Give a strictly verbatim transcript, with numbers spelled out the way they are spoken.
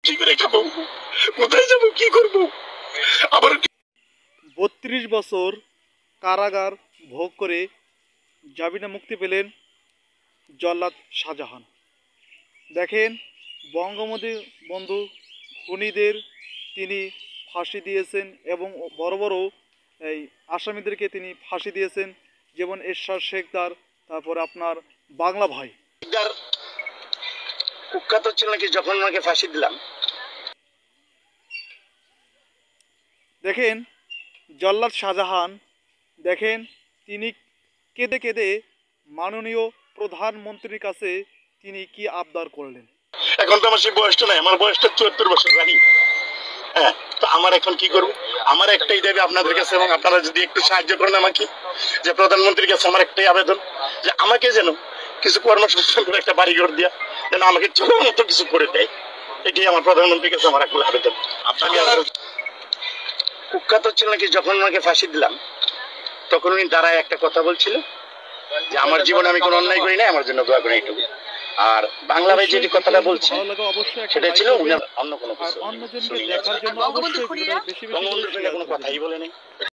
কি করে খাবো, কোথায় যাবো, কি করবো? আবার বত্রিশ বছর কারাগার ভোগ করে জামিনে মুক্তি পেলেন জল্লাদ শাহজাহান। দেখেন, বঙ্গবন্ধু বন্ধু খুনিদের তিনি ফাঁসি দিয়েছেন এবং বড় বড় এই আসামিদেরকে তিনি ফাঁসি দিয়েছেন, যেমন এরশাদ শেখদার, তারপর আপনার বাংলা ভাই। কুখ্যাত ছিল নাকি যখন ওনাকে ফাঁসি দিলাম। দেখেন জল্লাদ শাহজাহান, দেখেন তিনি কেঁদে কেঁদে মাননীয় প্রধানমন্ত্রীর কাছে তিনি কি আবদার করলেন। এখন তো আমার সেই বয়সটা নাই, আমার বয়সটা চুয়াত্তর বছর জানি। হ্যাঁ, তো আমার এখন কি করবো? আমার একটাই দাবি আপনাদের কাছে, এবং আপনারা যদি একটু সাহায্য করেন আমাকে, যে প্রধানমন্ত্রীর কাছে আমার একটাই আবেদন, যে আমাকে যেন কিছু কর্মসংস্থান করে একটা বাড়িঘর দিয়া যেন আমাকে চলার মতো কিছু করে দেয়। এটাই আমার প্রধানমন্ত্রীর কাছে আমার একগুলো আবেদন। আপনাকে কুখ্যাত ছিল নাকি যখন ওনাকে ফাঁসি দিলাম, তখন উনি দাঁড়ায় একটা কথা বলছিল যে আমার জীবনে আমি কোনো অন্যায় করি না, আমার জন্য দোয়া করি এইটুকু। আর বাংলা ভাই যে কথাটা বলছে সেটা ছিল অন্য কোনো কিছু। অন্যজনকে দেখার জন্য অবশ্যই বেশি বেশি কোনো কথাই বলে নেই।